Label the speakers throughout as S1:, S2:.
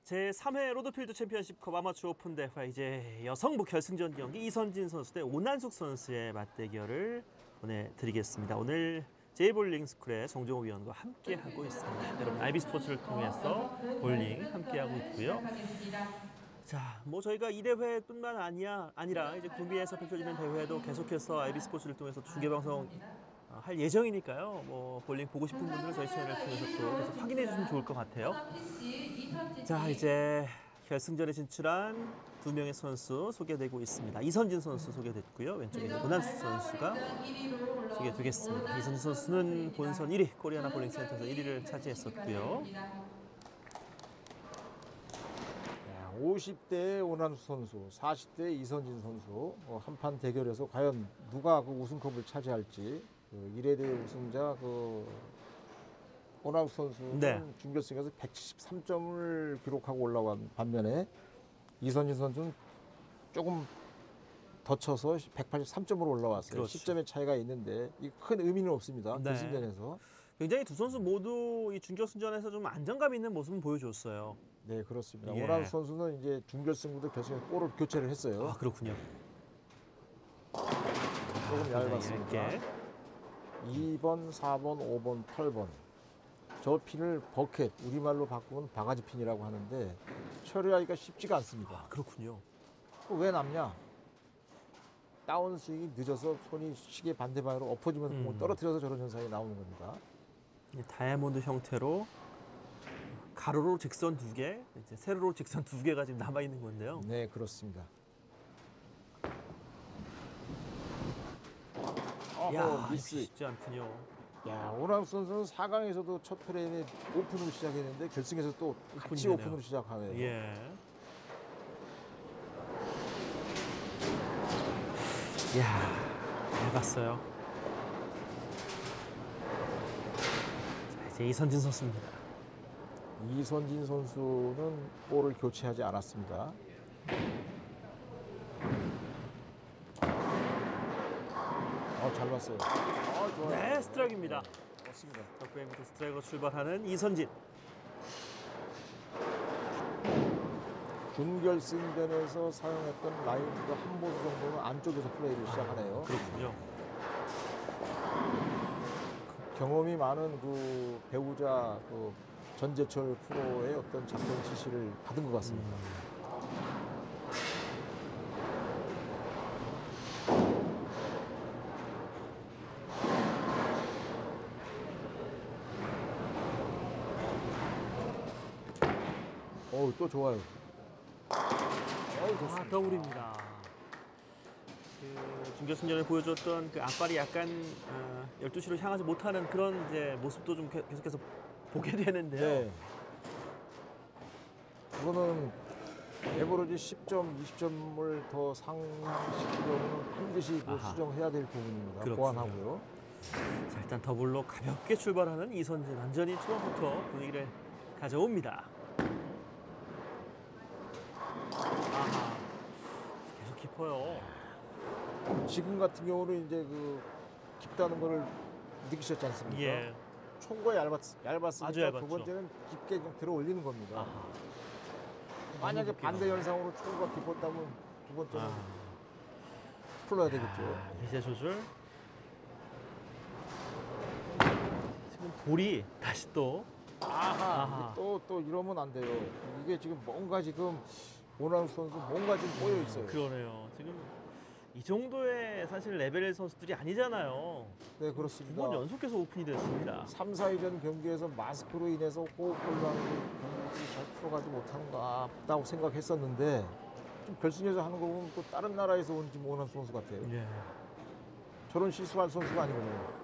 S1: 제3회 로드필드 챔피언십컵 아마추어 오픈 대회 이제 여성부 결승전 경기 이선진 선수 대 오난숙 선수의 맞대결을 보내드리겠습니다. 오늘 제이볼링스쿨의 정종호 위원과 함께 하고 있습니다. 여러분 IB스포츠를 통해서 볼링 함께 하고 있고요. 자, 뭐 저희가 이 대회뿐만 아니라 이제 구미에서 펼쳐지는 대회도 계속해서 IB스포츠를 통해서 중계방송 할 예정이니까요. 뭐 볼링 보고 싶은 분들은 저희 채널을 통해서 또 계속 확인해 주시면 좋을 것 같아요. 자, 이제 결승전에 진출한 두 명의 선수 소개되고 있습니다. 이선진 선수 소개됐고요. 왼쪽에 오난숙 선수가 소개되겠습니다. 이선진 선수는 본선 1위, 코리아나 볼링센터에서 1위를 차지했었고요.
S2: 50대의 오난숙 선수, 40대의 이선진 선수 한판 대결에서 과연 누가 그 우승컵을 차지할지 1회 대회 우승자 오난숙 선수는
S1: 네.
S2: 준결승에서 173점을 기록하고 올라간 반면에 이선진 선수는 조금 더 쳐서 183점으로 올라왔어요.
S1: 그렇죠.
S2: 10점의 차이가 있는데 이 큰 의미는 없습니다.
S1: 네.
S2: 결승전에서.
S1: 굉장히 두 선수 모두 이 준결승전에서 좀 안정감 있는 모습을 보여줬어요.
S2: 네, 그렇습니다.
S1: 예.
S2: 오난숙 선수는 이제 준결승부터 결승에서 볼을 교체를 했어요.
S1: 아, 그렇군요.
S2: 조금 얇았습니다.
S1: 얇게.
S2: 2번, 4번, 5번, 8번. 저 핀을 버켓, 우리말로 바꾸면 바가지 핀이라고 하는데 처리하기가 쉽지가 않습니다.
S1: 아, 그렇군요.
S2: 왜 남냐? 다운스윙이 늦어서 손이 시계 반대 방향으로 엎어지면서 공을 떨어뜨려서 저런 현상이 나오는 겁니다.
S1: 다이아몬드 형태로 가로로 직선 2개, 이제 세로로 직선 2개가 지금 남아 있는 건데요.
S2: 네, 그렇습니다.
S1: 야,
S2: 미스.
S1: 쉽지 않군요.
S2: 야, 오난숙 선수는 4강에서도 첫 프레임에 오픈으로 시작했는데 결승에서 또 같이
S1: 오픈이네요.
S2: 오픈으로 시작하네요.
S1: 예. 야, 얇았어요. 자, 이제 이선진 선수입니다.
S2: 이선진 선수는 볼을 교체하지 않았습니다. 잘 봤어요. 좋아요.
S1: 네, 스트라이크입니다.
S2: 맞습니다.
S1: 덕후에부터 스트라이크로 출발하는 이선진.
S2: 준결승전에서 사용했던 라인보다 한 보수 정도는 안쪽에서 플레이를 시작하네요.
S1: 그렇군요.
S2: 경험이 많은 그 배우자 전재철 프로의 어떤 작전 지시를 받은 것 같습니다. 또 좋아요. 좋습니다.
S1: 더블입니다. 그 준결승전에 보여줬던 그 앞발이 약간 12시로 향하지 못하는 그런 이제 모습도 좀 계속해서 보게 되는데요.
S2: 네. 그거는 에버리지 10점, 20점을 더 상향시키려면 반드시 수정해야 될 부분입니다.
S1: 그렇군요.
S2: 보완하고요.
S1: 자, 일단 더블로 가볍게 출발하는 이선진. 완전히 초반부터 분위기를 가져옵니다. 아하, 계속 깊어요.
S2: 지금 같은 경우는 이제 깊다는 거를 느끼셨지 않습니까?
S1: 예.
S2: 총과 얇았으니까
S1: 아주 얇았죠.
S2: 두 번째는 깊게 그냥 들어 올리는 겁니다.
S1: 아하.
S2: 만약에 반대 현상으로 총과 깊었다면 두 번째는 풀어야 되겠죠.
S1: 대세 조절. 지금 볼이 다시 또 아하.
S2: 또 이러면 안 돼요. 이게 지금 뭔가 지금 오난숙 선수 뭔가 지금 꼬여 있어요.
S1: 그러네요. 지금 이 정도의 사실 레벨의 선수들이 아니잖아요.
S2: 네,
S1: 두
S2: 그렇습니다.
S1: 번 연속해서 오픈이 됐습니다.
S2: 3, 4위전 경기에서 마스크로 인해서 호흡곤란으로 경기를 잘 풀어가지 못한다고 생각했었는데 좀 결승에서 하는 거 보면 또 다른 나라에서 온 지금 오난숙 선수 같아요.
S1: 예.
S2: 저런 실수할 선수가 아니거든요.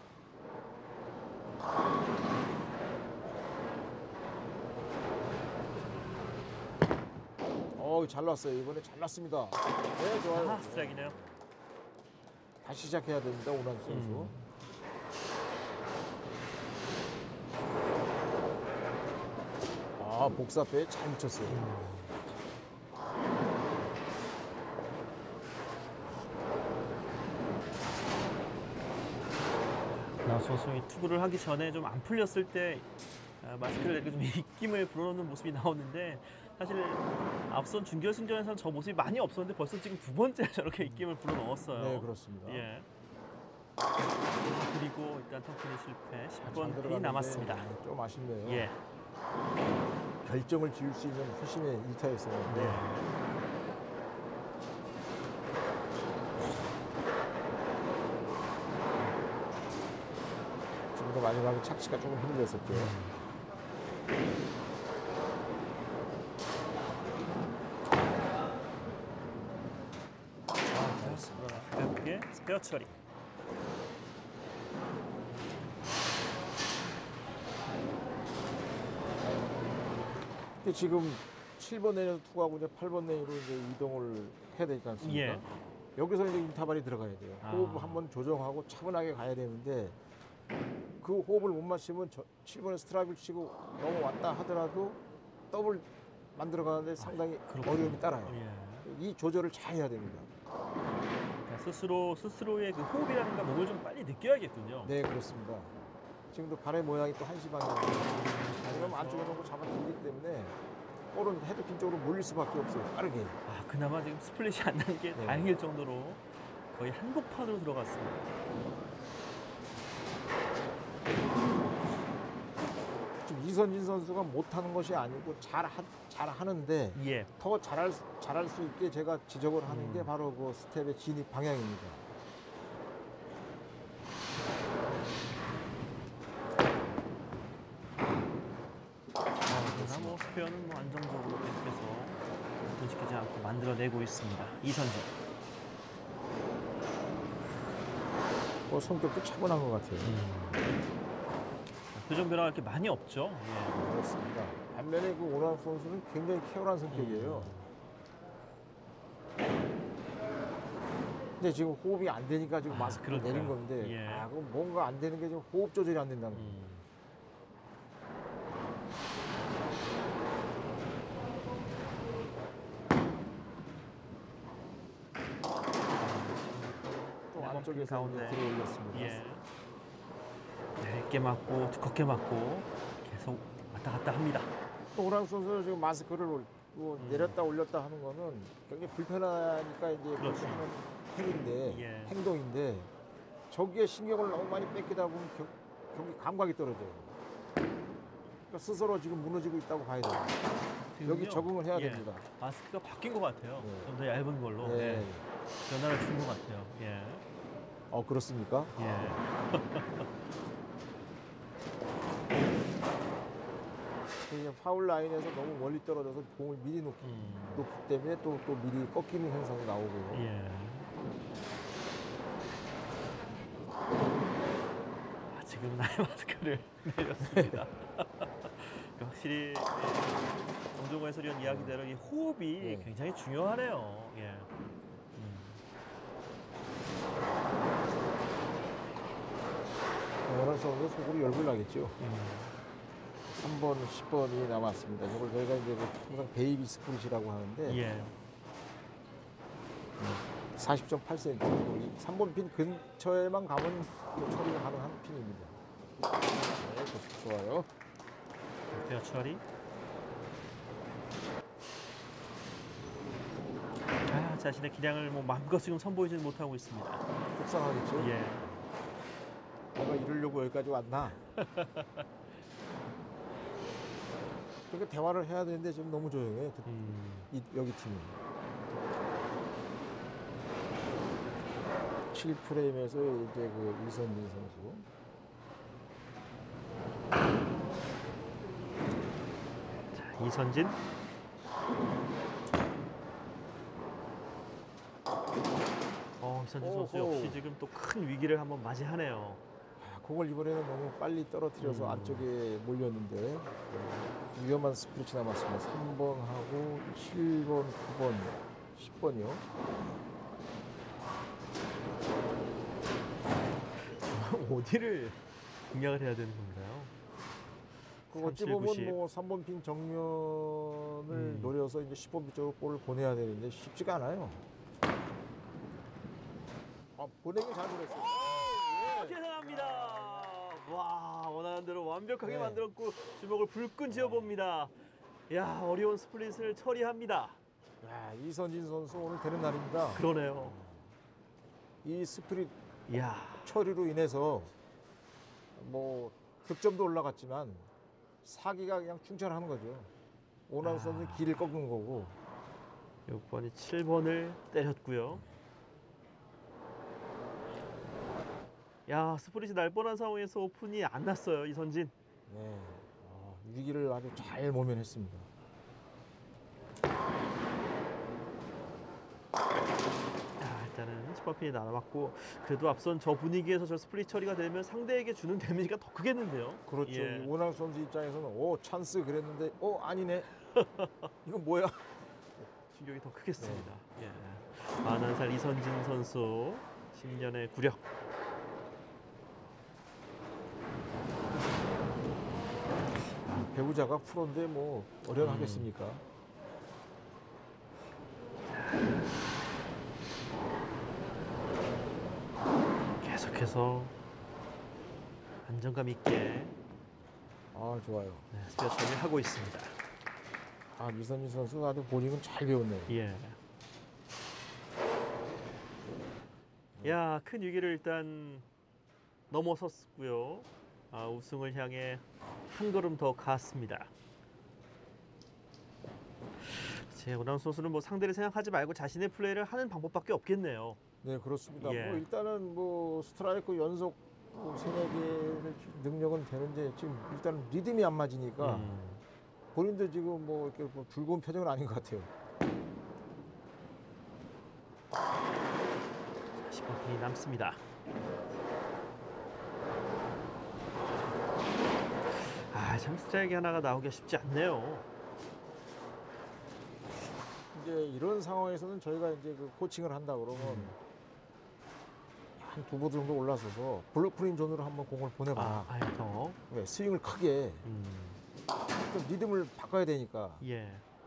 S2: 잘 났어요. 이번에 잘 났습니다. 네, 좋아요.
S1: 아하, 스트라이크네요.
S2: 다시 시작해야 됩니다. 오난숙 선수. 복사패에 잘 묻혔어요.
S1: 선수이 투구를 하기 전에 좀 안 풀렸을 때 마스크를 내리고 좀 입김을 불어넣는 모습이 나오는데 사실 앞선 준결승전에서는 저 모습이 많이 없었는데 벌써 지금 두 번째 저렇게 입김을 불어넣었어요.
S2: 네, 그렇습니다.
S1: 예. 그리고 일단 턴크니 실패.
S2: 잘
S1: 10번 핀이
S2: 들어갔는데,
S1: 남았습니다.
S2: 좀 아쉽네요.
S1: 예.
S2: 결정을 지을 수 있는 훨씬의 일타였었는데
S1: 네.
S2: 지금도 마지막에 착지가 조금 흔들렸었죠. 잘했습니다.
S1: 가볍게 스페어 처리.
S2: 근데 지금 7번 레인에서 투구하고 이제 8번 레인으로 이제 이동을 해야 되지 않습니까?
S1: 예.
S2: 여기서 이제 인타발이 들어가야 돼요.
S1: 아.
S2: 호흡 한번 조정하고 차분하게 가야 되는데 그 호흡을 못 맞추면 7번에 스트라이크를 치고 넘어왔다 하더라도 더블 만들어가는데 상당히
S1: 그렇군요.
S2: 어려움이 따라요.
S1: 예.
S2: 이 조절을 잘 해야 됩니다.
S1: 그러니까 스스로의 그 호흡이라든가 몸을 좀 빨리 느껴야겠군요.
S2: 네, 그렇습니다. 지금도 발의 모양이 또 한시 방향. 그럼 안쪽에 놓고 잡아들기 때문에 볼은 헤드핀 쪽으로 몰릴 수밖에 없어요. 빠르게.
S1: 아, 그나마 지금 스플릿이 안 난 게
S2: 네.
S1: 다행일 정도로 거의 한복판으로 들어갔습니다.
S2: 지금 이선진 선수가 못하는 것이 아니고 잘하는데
S1: 예.
S2: 더 잘할 수 있게 제가 지적을 하는 게 바로 그 스텝의 진입 방향입니다.
S1: 그러나 뭐 스페어는 뭐 안정적으로 계속해서 분시키지 않고 만들어내고 있습니다. 이선진.
S2: 성격도 차분한 것 같아요.
S1: 표정 변화가 이렇게 많이 없죠. 예.
S2: 그렇습니다. 반면에 그 오나프 선수는 굉장히 쾌활한 성격이에요. 근데 지금 호흡이 안 되니까 지금 마스크를
S1: 그러니까요.
S2: 내린 건데
S1: 예.
S2: 그럼 뭔가 안 되는 게 지금 호흡 조절이 안 된다는 거예요. 또 안쪽에서
S1: 가운데.
S2: 들어 올렸습니다.
S1: 예. 얇게 맞고 두껍게 맞고 계속 왔다 갔다 합니다.
S2: 또 오나프 선수는 지금 마스크를 내렸다 올렸다 하는 거는 굉장히 불편하니까 이제 그렇게
S1: 그렇죠.
S2: 하는 행위인데
S1: 예.
S2: 행동인데 저기에 신경을 너무 많이 뺏기다 보면 경기 감각이 떨어져요. 그러니까 스스로 지금 무너지고 있다고 봐야 돼요. 여기
S1: 지금요,
S2: 적응을 해야
S1: 예,
S2: 됩니다.
S1: 마스크가 바뀐 것 같아요.
S2: 네.
S1: 좀 더 얇은 걸로
S2: 네.
S1: 예, 변화를 준 것 같아요. 예.
S2: 그렇습니까?
S1: 예.
S2: 그냥 파울 라인에서 너무 멀리 떨어져서 공을 미리 놓기 때문에 또 미리 꺾이는 현상이 나오고요.
S1: 예. 지금 나의 마스크를 내렸습니다. 그러니까 확실히 정종호 해설위원 이야기대로 이 호흡이
S2: 네.
S1: 굉장히 중요하네요. 예.
S2: 원한 선수 속으로 열불 나겠죠. 3번, 10번이 남았습니다. 이걸 저희가 이제 통상 베이비 스프릿이라고 하는데
S1: 예.
S2: 40.8cm. 3번 핀 근처에만 가면 처리가 가능한 핀입니다. 네, 좋아요.
S1: 페어 처리. 자신의 기량을 뭐 마음껏 지금 선보이지는 못하고 있습니다.
S2: 속상하겠죠.
S1: 예.
S2: 내가 이러려고 여기까지 왔나? 그러니까 대화를 해야 되는데 지금 너무 조용해. 여기 팀이. 7프레임에서 이제 그 이선진 선수.
S1: 자, 이선진. 이선진 선수
S2: 오호.
S1: 역시 지금 또 큰 위기를 한번 맞이하네요.
S2: 공을 이번에는 너무 빨리 떨어뜨려서 안쪽에 몰렸는데 위험한 스프릿이 남았습니다. 3번하고 7번, 9번, 10번이요.
S1: 어디를 공략을 해야 되는 건가요?
S2: 어찌
S1: 37,
S2: 보면
S1: 90.
S2: 뭐 3번 핀 정면을 노려서 이제 10번 핀 쪽으로 볼을 보내야 되는데 쉽지가 않아요. 보내기 잘 보냈어요.
S1: 대단합니다. 와, 원하는 대로 완벽하게
S2: 네.
S1: 만들었고 주먹을 불끈 쥐어봅니다. 야, 어려운 스플릿을 처리합니다.
S2: 야, 이선진 선수 오늘 되는 날입니다.
S1: 그러네요.
S2: 이 스프릿
S1: 야,
S2: 처리로 인해서 뭐 득점도 올라갔지만 사기가 그냥 충천하는 거죠. 오나우 선수 길을 꺾는 거고.
S1: 6번이 7번을 때렸고요. 야, 스프릿이 날 뻔한 상황에서 오픈이 안 났어요, 이선진.
S2: 네. 위기를 아주 잘 모면했습니다.
S1: 일단은 10번 핀이 남았고 그래도 앞선 저 분위기에서 저 스플릿 처리가 되면 상대에게 주는 데미지가 더 크겠는데요.
S2: 그렇죠.
S1: 예.
S2: 이 오나우 선수 입장에서는 오 찬스 그랬는데 아니네. 이건 뭐야?
S1: 충격이 더 크겠습니다. 예. 41살 이선진 선수 10년의 구력.
S2: 배우자가 프로인데 뭐 어련하겠습니까?
S1: 계속해서 안정감 있게
S2: 좋아요.
S1: 스피어 처리를 하고 있습니다.
S2: 이선진 선수 아주 본인은 잘 배웠네요.
S1: 예. 야, 큰 위기를 일단 넘어섰고요. 우승을 향해 한 걸음 더 갔습니다. 오나우 선수는 뭐 상대를 생각하지 말고 자신의 플레이를 하는 방법밖에 없겠네요.
S2: 네, 그렇습니다.
S1: 예.
S2: 뭐 일단은 뭐 스트라이크 연속 세네 개를 능력은 되는데 지금 일단 리듬이 안 맞으니까 본인도 지금 뭐 이렇게 뭐 즐거운 표정은 아닌 것 같아요.
S1: 10번 핀이 남습니다. 참 스트라이크 하나가 나오기가 쉽지 않네요.
S2: 이제 이런 상황에서는 저희가 이제 그 코칭을 한다 그러면 한 2보 정도 올라서서 블루프린 존으로 한번 공을 보내봐.
S1: 아예 더.
S2: 왜 스윙을 크게 좀 리듬을 바꿔야 되니까.
S1: 예.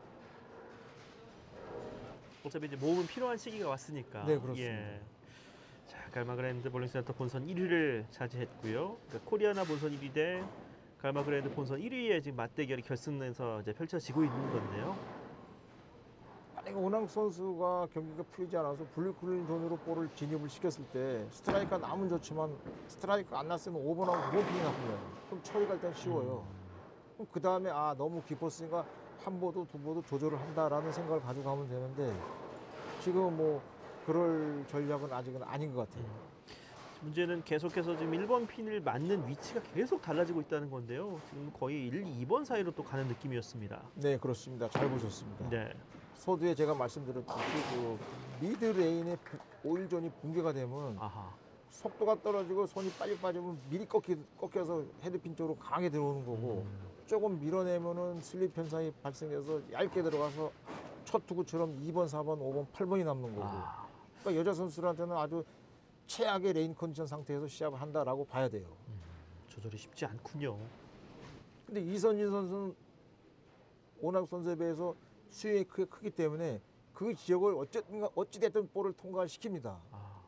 S1: 어차피 이제 모험은 필요한 시기가 왔으니까.
S2: 네, 그렇습니다.
S1: 예. 자, 갈마그랜드 볼링센터 본선 1위를 차지했고요. 그러니까 코리아나 본선 1위 대 갈마그랜드 본선 1위의 지금 맞대결이 결승에서 이제 펼쳐지고 있는 건데요.
S2: 만약에 오낭 선수가 경기가 풀리지 않아서 블루클린 존으로 볼을 진입을 시켰을 때 스트라이크가 나면 좋지만 스트라이크가 안 났으면 5번하고 5번이 나쁘면 그럼 처리가 일단 쉬워요. 그럼 그 다음에 너무 깊었으니까 한 보도 두 보도 조절을 한다라는 생각을 가지고 가면 되는데 지금 뭐 그럴 전략은 아직은 아닌 것 같아요.
S1: 문제는 계속해서 지금 1번 핀을 맞는 위치가 계속 달라지고 있다는 건데요. 지금 거의 1, 2번 사이로 또 가는 느낌이었습니다.
S2: 네, 그렇습니다. 잘 보셨습니다.
S1: 네.
S2: 서두에 제가 말씀드렸듯이 그 미드 레인의 오일존이 붕괴가 되면 속도가 떨어지고 손이 빨리 빠지면 미리 꺾여서 헤드핀 쪽으로 강하게 들어오는 거고 조금 밀어내면은 슬립 현상이 발생해서 얇게 들어가서 첫 투구처럼 2번, 4번, 5번, 8번이 남는 거고. 그러니까 여자 선수들한테는 아주 최악의 레인 컨디션 상태에서 시합을 한다라고 봐야 돼요.
S1: 조절이 쉽지 않군요.
S2: 근데 이선진 선수는 오낙 선수에 비해서 스윙이 크기 때문에 그 지역을 어찌됐든 볼을 통과시킵니다.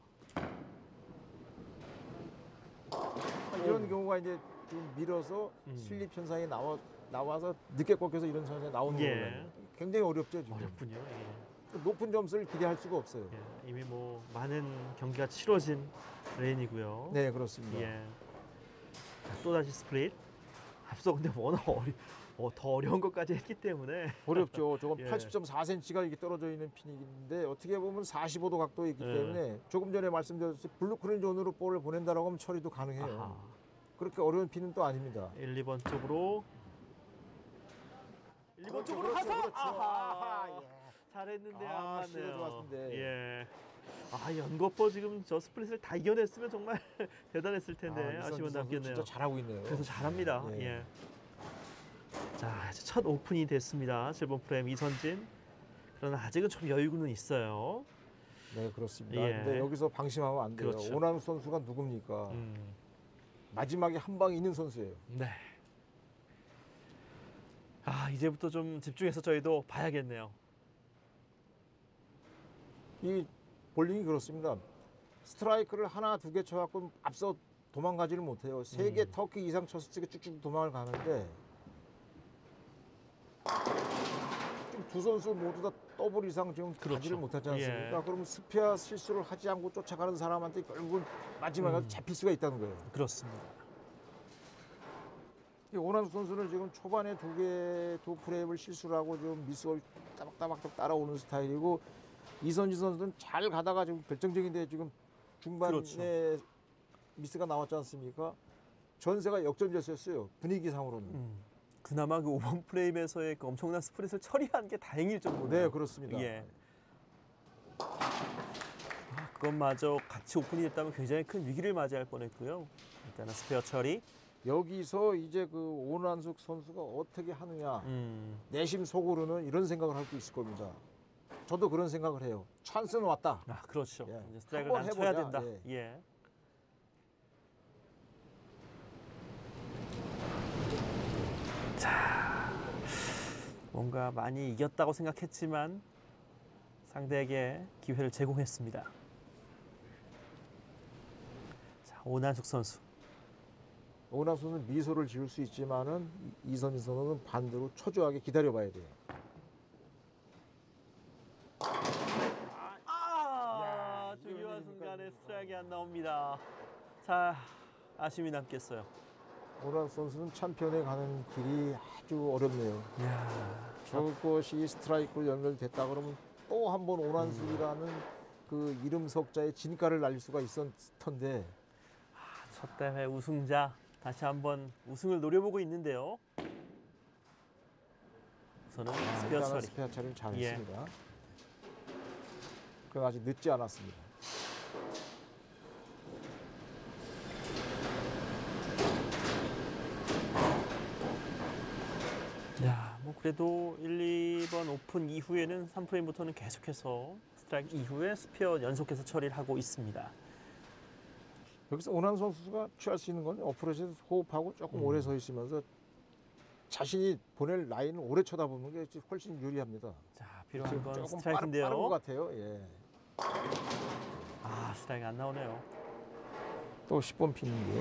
S2: 이런 경우가 이제 좀 밀어서 슬립 현상이 나와서 늦게 꺾여서 이런 현상이 나오는 거예요. 굉장히 어렵죠, 지금.
S1: 어렵군요. 예.
S2: 높은 점수를 기대할 수가 없어요.
S1: 예. 이미 뭐 많은 경기가 치러진 레인이고요.
S2: 네, 그렇습니다.
S1: 예. 또 다시 스프릿. 앞서 근데 워낙 더 어려운 것까지 했기 때문에
S2: 어렵죠. 조금
S1: 예.
S2: 80.4cm가 이렇게 떨어져 있는 핀인데 어떻게 보면 45도 각도에 있기
S1: 예.
S2: 때문에 조금 전에 말씀드렸듯이 블루크린 존으로 볼을 보낸다라고 하면 처리도 가능해요. 그렇게 어려운 핀은 또 아닙니다.
S1: 1, 2번 쪽으로 1번 쪽으로
S2: 그렇죠,
S1: 가서
S2: 그렇죠. 예.
S1: 잘했는데 안 맞네요.
S2: 시도 좋았는데.
S1: 예. 연거퍼 지금 저 스플릿을 다 이겨냈으면 정말 대단했을 텐데
S2: 이선진
S1: 아쉬운
S2: 선수
S1: 남겠네요.
S2: 진짜 잘하고 있네요.
S1: 그래서 잘합니다.
S2: 예.
S1: 예. 자, 이제 첫 오픈이 됐습니다. 7번 프레임 이선진. 그러나 아직은 좀 여유는 있어요.
S2: 네, 그렇습니다.
S1: 예.
S2: 근데 여기서 방심하면 안 돼요.
S1: 그렇죠.
S2: 오나우 선수가 누굽니까? 마지막에 한 방이 있는 선수예요.
S1: 네. 이제부터 좀 집중해서 저희도 봐야겠네요.
S2: 이 볼링이 그렇습니다. 스트라이크를 하나, 두 개 쳐갖고 앞서 도망가지를 못해요. 3개 터키 이상 쳤을 때 쭉쭉 도망을 가는데 지금 두 선수 모두 다 더블 이상 지금 가지를 못하지 않습니까? 그러면 스페어 실수를 하지 않고 쫓아가는 사람한테 결국은 마지막에 잡힐 수가 있다는 거예요.
S1: 그렇습니다.
S2: 오난수 선수는 지금 초반에 두 프레임을 실수를 하고 좀 미스가 따박따박 따라오는 스타일이고 이선진 선수는 잘 가다가 지금 결정적인데 지금 중반에 미스가 나왔지 않습니까? 전세가 역전됐었어요. 분위기상으로는.
S1: 그나마 그 5번 프레임에서의 그 엄청난 스프릿을 처리한 게 다행일 정도로.
S2: 네, 그렇습니다.
S1: 예. 그것마저 같이 오픈이 됐다면 굉장히 큰 위기를 맞이할 뻔했고요. 일단은 스페어 처리.
S2: 여기서 이제 그 오난숙 선수가 어떻게 하느냐. 내심 속으로는 이런 생각을 할 수 있을 겁니다. 저도 그런 생각을 해요. 찬스는 왔다.
S1: 아, 그렇죠.
S2: 예.
S1: 이제 스트라이크를 난 쳐야 된다. 예. 자, 뭔가 많이 이겼다고 생각했지만 상대에게 기회를 제공했습니다. 자, 오난숙 선수.
S2: 오난숙은 미소를 지을 수 있지만은 이선진 선수는 반대로 초조하게 기다려봐야 돼요.
S1: 중요한 순간에 스트라이크가 안 나옵니다. 자, 아쉬움이 남겠어요.
S2: 오난숙 선수는 챔피언에 가는 길이 아주 어렵네요.
S1: 이야,
S2: 저것이 스트라이크로 연결됐다 그러면 또 한 번 오난숙이라는 그 이름 석자에 진가를 날릴 수가 있었을 텐데.
S1: 첫 대회 우승자 다시 한번 우승을 노려보고 있는데요. 우선은 스페어 처리.
S2: 스페어 처리를 잘했습니다. 그건 아직 늦지 않았습니다.
S1: 야, 뭐 그래도 1, 2번 오픈 이후에는 3프레임부터는 계속해서 스트라이크 이후에 스페어 연속해서 처리를 하고 있습니다.
S2: 여기서 오난숙 선수가 취할 수 있는 건 어프로치에서 호흡하고 조금 오래 서 있으면서 자신이 보낼 라인을 오래 쳐다보는 게 훨씬 유리합니다.
S1: 자, 필요한 건
S2: 조금
S1: 스트라이크인데요.
S2: 빠른 것 같아요. 예.
S1: 스트라이크 안 나오네요.
S2: 또 10번 핀인데.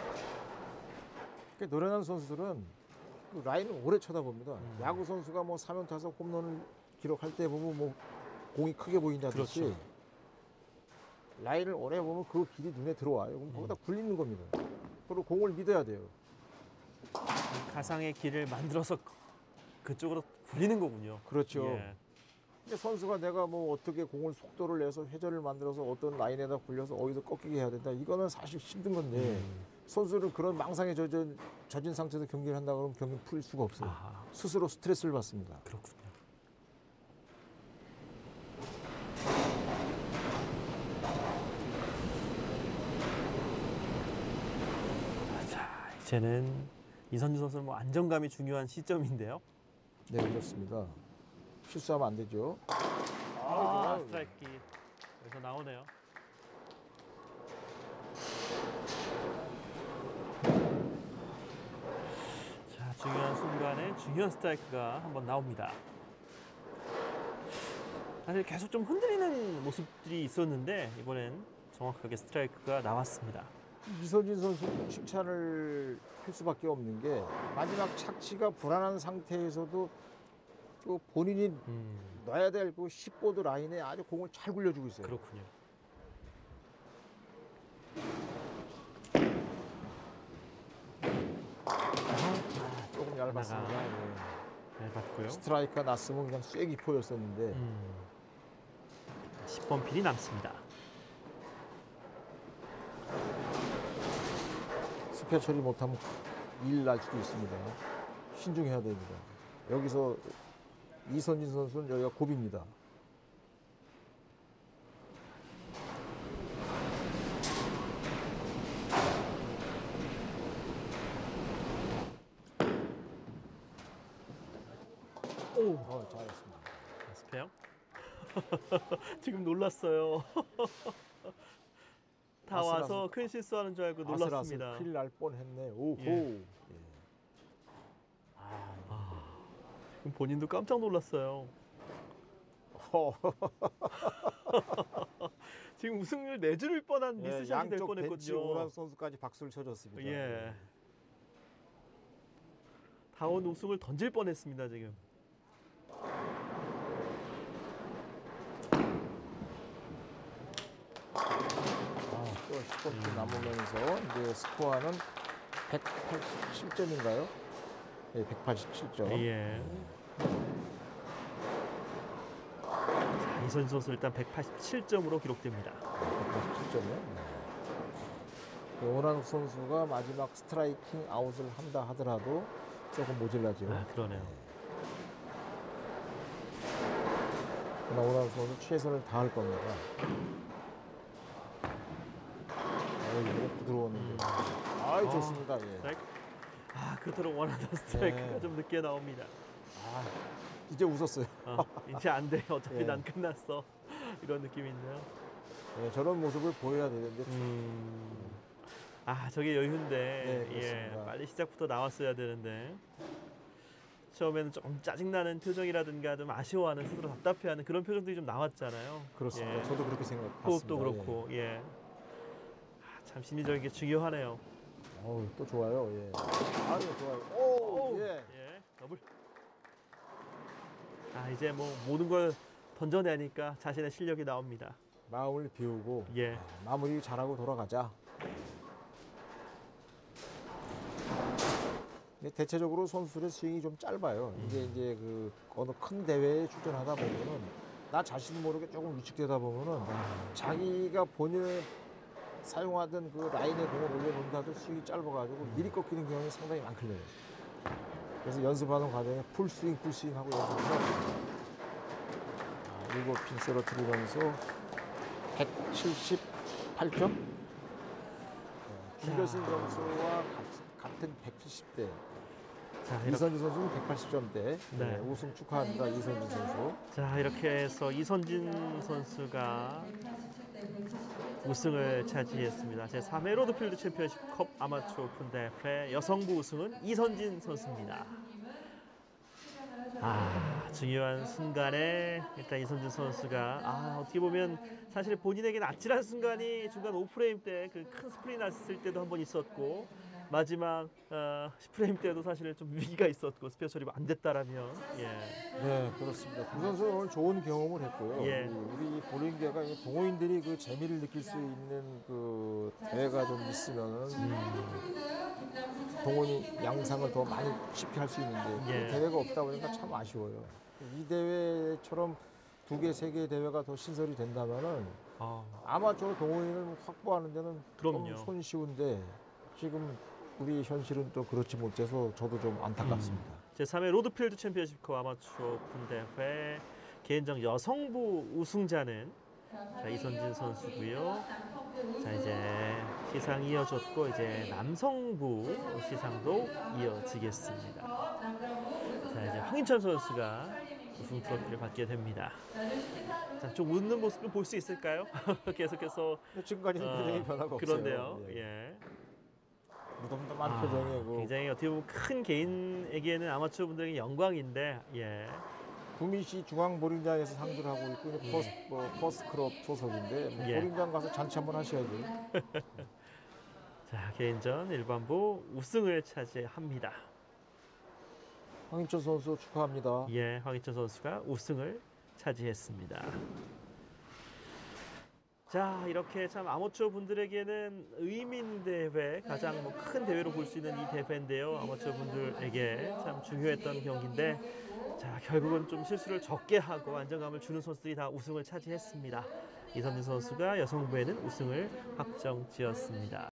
S2: 노련한 선수들은 그 라인을 오래 쳐다봅니다. 야구 선수가 뭐 3연 타석 홈런을 기록할 때 보면 뭐 공이 크게 보인다듯이
S1: 그렇죠.
S2: 라인을 오래 보면 그 길이 눈에 들어와요. 그럼 거기다 굴리는 겁니다. 그리고 공을 믿어야 돼요.
S1: 가상의 길을 만들어서 그쪽으로 굴리는 거군요.
S2: 그렇죠.
S1: 예.
S2: 근데 선수가 내가 뭐 어떻게 공을 속도를 내서 회전을 만들어서 어떤 라인에다 굴려서 어디서 꺾이게 해야 된다. 이거는 사실 힘든 건데 선수는 그런 망상에 젖은 상태에서 경기를 한다 그러면 경기 풀릴 수가 없어요. 스스로 스트레스를 받습니다.
S1: 그렇군요. 자, 이제는 이선진 선수는 뭐 안정감이 중요한 시점인데요.
S2: 네, 그렇습니다. 실수하면 안 되죠.
S1: 스트라이크 여기서 나오네요. 자, 중요한 순간에 중요한 스트라이크가 한번 나옵니다. 사실 계속 좀 흔들리는 모습들이 있었는데 이번엔 정확하게 스트라이크가 나왔습니다.
S2: 이선진 선수 칭찬을 할 수밖에 없는 게 마지막 착지가 불안한 상태에서도 또 본인이 놔야 될 그 10보드 라인에 아주 공을 잘 굴려주고 있어요.
S1: 그렇군요.
S2: 조금 얇았습니다. 네.
S1: 얇았고요.
S2: 스트라이크가 났으면 그냥 쐐기 포였었는데
S1: 10번 핀이 남습니다.
S2: 스페어 처리 못하면 일 날 수도 있습니다. 신중해야 됩니다. 여기서 이선진 선수는 여기가 고비입니다. 잘했습니다.
S1: 스페어? 지금 놀랐어요. 다 와서 큰 실수하는 줄 알고 놀랐습니다.
S2: 큰일 날 뻔했네. 오호.
S1: 예. 본인도 깜짝 놀랐어요. 지금 우승을 내줄 뻔한 미스샷이 될
S2: 양쪽
S1: 뻔했거든요.
S2: 벤치 오란 선수까지 박수를 쳐줬습니다.
S1: 예. 다운 우승을 던질 뻔했습니다 지금.
S2: 또 10분 남으면서 이제 스코어는 187점인가요? 네, 187점.
S1: 예. 자, 이선진 선수 일단 187점으로 기록됩니다.
S2: 187점이요? 네. 오란욱 선수가 마지막 스트라이킹 아웃을 한다 하더라도 조금 모질라죠.
S1: 아, 그러네요.
S2: 그러나 오란욱 선수 최선을 다할 겁니다. 이번에 부드러웠는데. 좋습니다. 예.
S1: 스트라이크. 그토록 원하던 스트라이크가
S2: 네.
S1: 좀 늦게 나옵니다.
S2: 이제 웃었어요.
S1: 이제 안 돼. 어차피
S2: 예.
S1: 난 끝났어. 이런 느낌인데요.
S2: 네, 저런 모습을 보여야 되는데
S1: 저게 여유인데
S2: 네, 그렇습니다.
S1: 빨리 시작부터 나왔어야 되는데 처음에는 좀 짜증나는 표정이라든가 좀 아쉬워하는 스스로 답답해하는 그런 표정들이 좀 나왔잖아요.
S2: 그렇습니다.
S1: 예.
S2: 저도 그렇게 생각했습니다.
S1: 호흡도 그렇고 예. 참 심리적인 게 중요하네요.
S2: 또 좋아요. 예. 좋아요. 예.
S1: 예. 더블. 이제 뭐 모든 걸 던져내니까 자신의 실력이 나옵니다.
S2: 마음을 비우고
S1: 예.
S2: 마무리 잘하고 돌아가자. 대체적으로 선수들의 스윙이 좀 짧아요. 이제 그 어느 큰 대회에 출전하다 보면은 나 자신 모르게 조금 위축되다 보면은 자기가 본인의 사용하던 그 라인에 공을 올려놓는다도 스윙이 짧아가지고 미리 꺾이는 경우가 상당히 많거든요. 그래서 연습하는 과정에 풀스윙 하고 연습해서 7핀 쓰러뜨리면서 178점? 줄여진 점수와 같은 170대. 이선진 선수는 180점대.
S1: 네.
S2: 우승 축하합니다. 이선진 선수.
S1: 자, 이렇게 해서 이선진 선수가 우승을 차지했습니다. 제3회 로드필드 챔피언십 컵 아마추어 오픈 대회 여성부 우승은 이선진 선수입니다. 중요한 순간에 일단 이선진 선수가 어떻게 보면 사실 본인에게는 아찔한 순간이 중간 5프레임 때 그 큰 스프링 났을 때도 한 번 있었고 마지막 10프레임 때도 사실 좀 위기가 있었고 스페어 처리가 안 됐다라면
S2: 네, 그렇습니다. 두 선수 오늘 좋은 경험을 했고요.
S1: 예.
S2: 우리 볼링계가 동호인들이 그 재미를 느낄 수 있는 그 대회가 좀 있으면 동호인 양상을 더 많이 쉽게 할 수 있는데 그 대회가 없다 보니까 참 아쉬워요. 이 대회처럼 2개, 3개 대회가 더 신설이 된다면은 아마추어 동호인을 확보하는 데는 좀 손쉬운데 지금 우리 현실은 또 그렇지 못해서 저도 좀 안타깝습니다.
S1: 제3회 로드필드 챔피언십 컵 아마추어 오픈 대회 개인전 여성부 우승자는 이선진 선수고요. 자, 이제 시상이 이어졌고 이제 남성부 시상도 이어지겠습니다. 자, 이제 황인천 선수가 우승 트로피를 받게 됩니다. 자, 좀 웃는 모습을 볼 수 있을까요? 계속해서
S2: 지금까지는 표정이 변화가 없어요.
S1: 그런데요. 예.
S2: 무덤덤한 표정이고
S1: 굉장히 어떻게 보면 큰 개인에게는 아마추어 분들에게 영광인데
S2: 구미시 중앙보링장에서 상주를 하고 있고 퍼스트클럽 소속인데 보링장 가서 잔치 한번 하셔야죠.
S1: 자, 개인전 일반부 우승을 차지합니다.
S2: 황인철 선수 축하합니다.
S1: 예, 황인철 선수가 우승을 차지했습니다. 자, 이렇게 참 아마추어 분들에게는 의미 있는 대회, 가장 큰 대회로 볼 수 있는 이 대회인데요. 아마추어 분들에게 참 중요했던 경기인데 자, 결국은 좀 실수를 적게 하고 안정감을 주는 선수들이 다 우승을 차지했습니다. 이선진 선수가 여성부에는 우승을 확정지었습니다.